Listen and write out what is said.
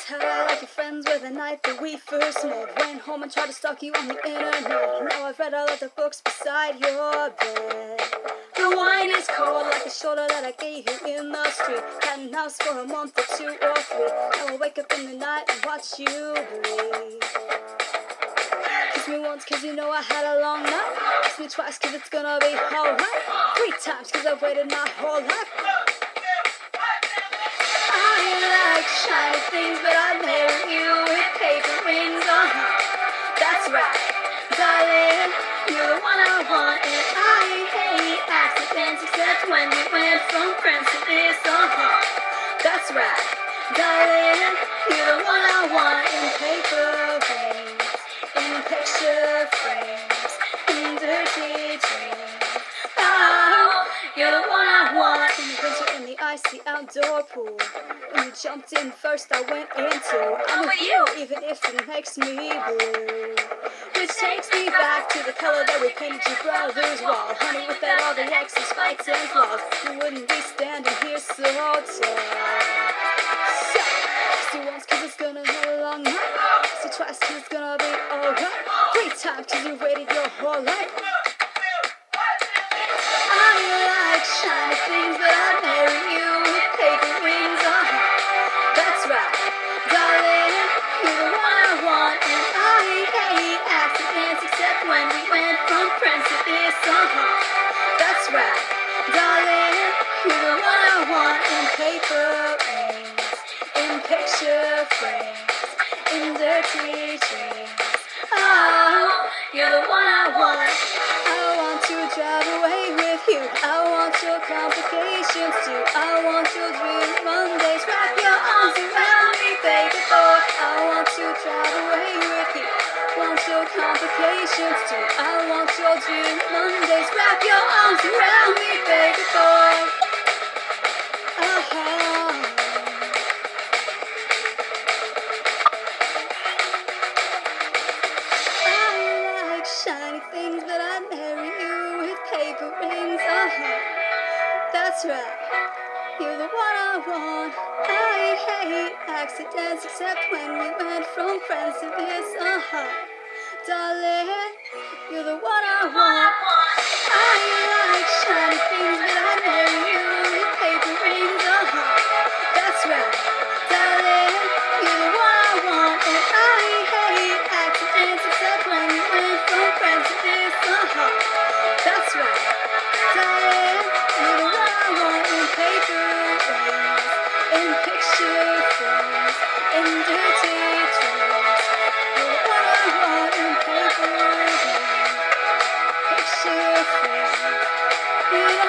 tired like your friends with a night that we first met. Went home and tried to stalk you on the internet. Now I've read all of the books beside your bed. The wine is cold like the shoulder that I gave you in the street. Had an house for a month or 2 or 3. Now I wake up in the night and watch you bleed. Kiss me once cause you know I had a long night. Kiss me twice cause it's gonna be alright. 3 times cause I've waited my whole life. I like shiny things but I marry you with paper rings on. That's right, darling, you're the one I want. And I hate accidents except when we went from friends to this. That's right, darling, you're the one I want. In paper rings, in picture frames, in dirty dreams. Oh, you're the one I want. In the winter in the icy outdoor pool. When you jumped in first, I went in too. I'm with you, even if it makes me blue. Which takes me back to the color that we painted your brother's wall. Honey, without all the exes, fights and flaws, you wouldn't be standing here so tall. So, kiss you once cause it's gonna be a long night. Kiss you twice cause it's gonna be alright. 3 times cause you waited your whole life. I like shiny things but I marry you with paper rings on. That's right, darling, you're the one I want. And I hate accidents except when we went from friends to this. That's right, darling, you're the one I want. In paper rings, in picture frames, in dirty dreams. Oh, you're the one I want. I want to drive away with you. I want your complications too. I want your dream Mondays. Wrap your arms around me, baby boy. I want to drive away with you. Want your complications too. I want your dream Mondays. Wrap your arms around me, baby boy. I like shiny things, but I marry you with paper rings. That's right, you're the one I want. I hate accidents except when we went from friends to this. Darling, you're the one I want. I like shiny things, but I marry you with paper rings. That's right, darling, you're the one I want. And I hate accidents except when we went from friends to this. That's right, darling, you're the one I want. In paper rings, in picture frames, in dirty dreams. You're the one I want. In paper rings, picture frames.